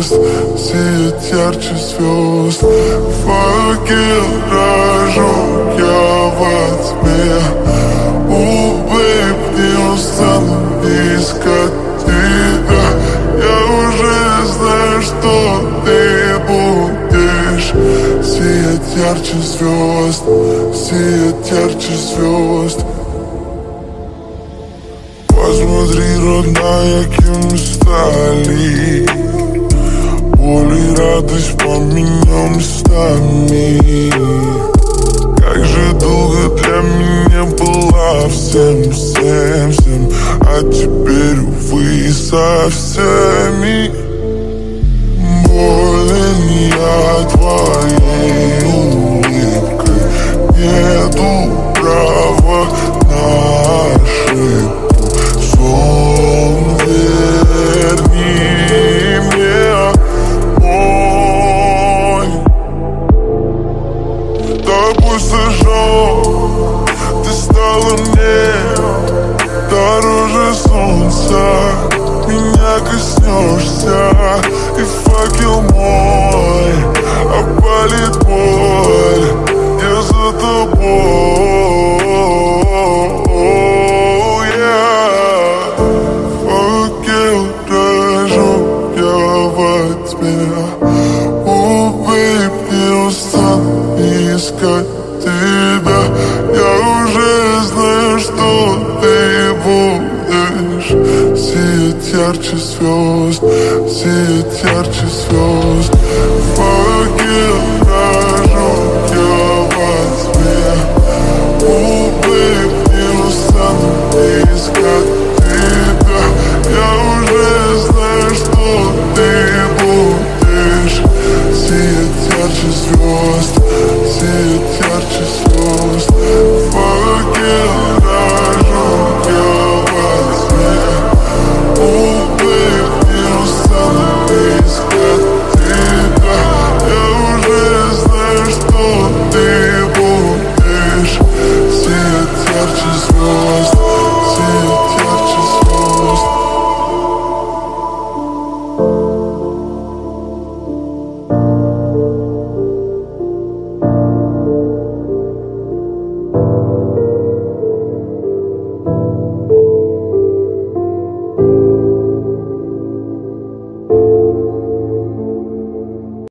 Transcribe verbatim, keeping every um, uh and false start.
звезд, сиять ярче звезд. Факел рожу я во тьме. О, бэйб, не устану искать тебя. Я уже знаю, что ты будешь сиять ярче звезд, сиять ярче звезд. Посмотри, родная, кем мы стали. Боль и радость поменяем местами. Как же долго для меня была всем, всем, всем, а теперь, увы, со всеми. Болен я твоей улыбкой. Нету права на ошибку. Сон, верни мне мой. Тобой сожжен, ты стала мне дороже солнца. Меня коснешься, и факел мой опалит боль. Я за тобой. О, бэйб, не устану искать тебя. Я уже знаю, что ты будешь сиять ярче звезд, сиять ярче